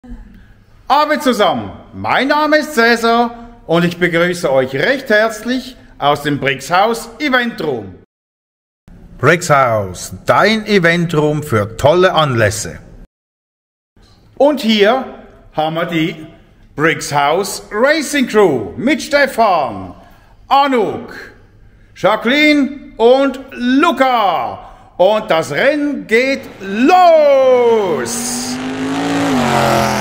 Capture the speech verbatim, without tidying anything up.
Abend zusammen, mein Name ist Cäsar und ich begrüße euch recht herzlich aus dem Brixhaus Eventroom. Brixhaus, dein Eventroom für tolle Anlässe. Und hier haben wir die Brixhaus Racing Crew mit Stefan, Anouk, Jacqueline und Luca. Und das Rennen geht los!